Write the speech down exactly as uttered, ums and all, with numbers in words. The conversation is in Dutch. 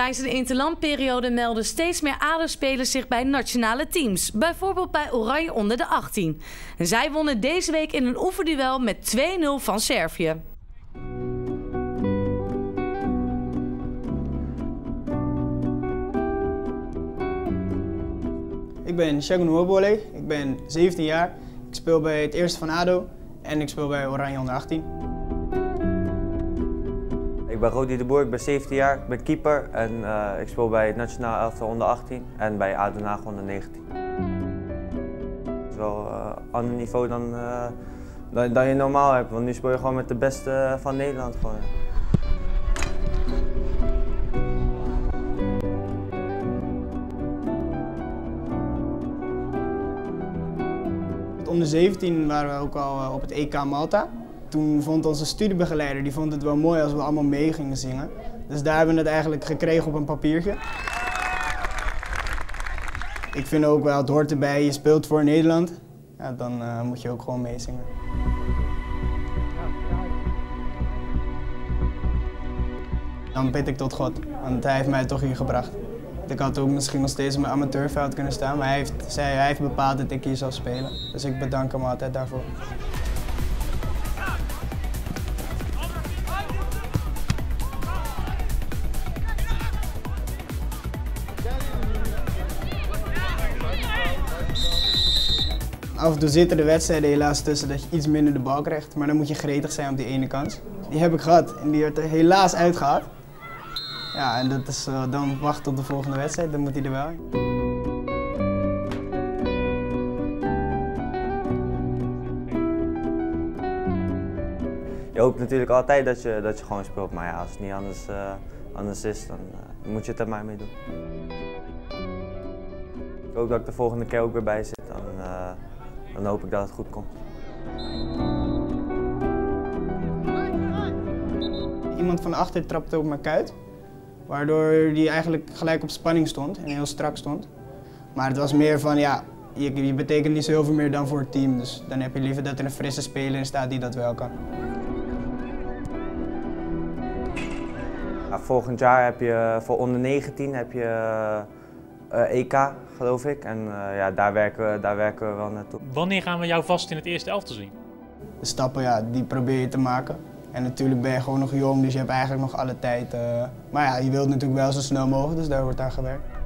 Tijdens de interlandperiode melden steeds meer A D O-spelers zich bij nationale teams. Bijvoorbeeld bij Oranje onder de achttien. En zij wonnen deze week in een oefenduel met twee nul van Servië. Ik ben Shagun Nwobole, ik ben zeventien jaar. Ik speel bij het eerste van A D O en ik speel bij Oranje onder achttien. Ik ben Rodi de Boer, ik ben zeventien jaar, ik ben keeper en uh, ik speel bij het nationaal elftal onder achttien en bij A D O Den Haag onder negentien. Het is wel een uh, ander niveau dan, uh, dan, dan je normaal hebt, want nu speel je gewoon met de beste van Nederland. Gewoon. Onder zeventien waren we ook al op het E K Malta. Toen vond onze studiebegeleider die vond het wel mooi als we allemaal mee gingen zingen. Dus daar hebben we het eigenlijk gekregen op een papiertje. Ik vind ook wel, het hoort erbij, je speelt voor Nederland. Ja, dan uh, moet je ook gewoon meezingen. Dan bid ik tot God, want hij heeft mij toch hier gebracht. Ik had ook misschien nog steeds op mijn amateurveld kunnen staan, maar hij heeft, zij, hij heeft bepaald dat ik hier zou spelen. Dus ik bedank hem altijd daarvoor. Af en toe zitten de wedstrijden helaas tussen dat je iets minder de bal krijgt, maar dan moet je gretig zijn op die ene kans. Die heb ik gehad en die werd er helaas uitgehaald. Ja, en dat is uh, dan wachten tot de volgende wedstrijd, dan moet hij er wel in. Je hoopt natuurlijk altijd dat je, dat je gewoon speelt, maar ja, als het niet anders, uh, anders is, dan uh, moet je het er maar mee doen. Ik hoop dat ik de volgende keer ook weer bij zit, dan, uh, dan hoop ik dat het goed komt. Iemand van achter trapte op mijn kuit, waardoor die eigenlijk gelijk op spanning stond en heel strak stond. Maar het was meer van, ja, je, je betekent niet zo heel veel meer dan voor het team, dus dan heb je liever dat er een frisse speler in staat die dat wel kan. Ja, volgend jaar heb je voor onder negentien heb je uh, E K, geloof ik. En uh, ja, daar werken, we, daar werken we wel naartoe. Wanneer gaan we jou vast in het eerste elftal zien? De stappen, ja, die probeer je te maken. En natuurlijk ben je gewoon nog jong, dus je hebt eigenlijk nog alle tijd. Uh, maar ja, je wilt natuurlijk wel zo snel mogelijk, dus daar wordt aan gewerkt.